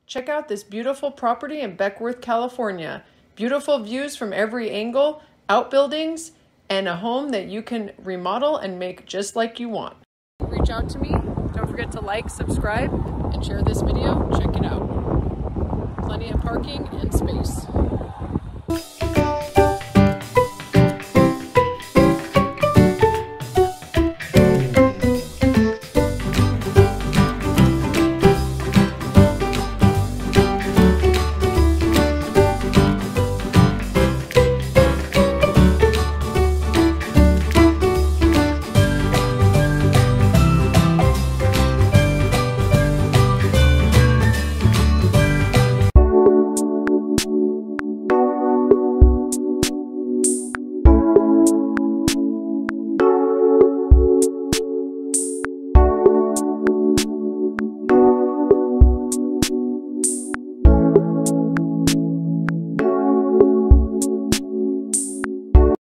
Check out this beautiful property in Beckwourth, California. Beautiful views from every angle, outbuildings, and a home that you can remodel and make just like you want. Reach out to me. Don't forget to like, subscribe, and share this video. Check it out. Plenty of parking and space.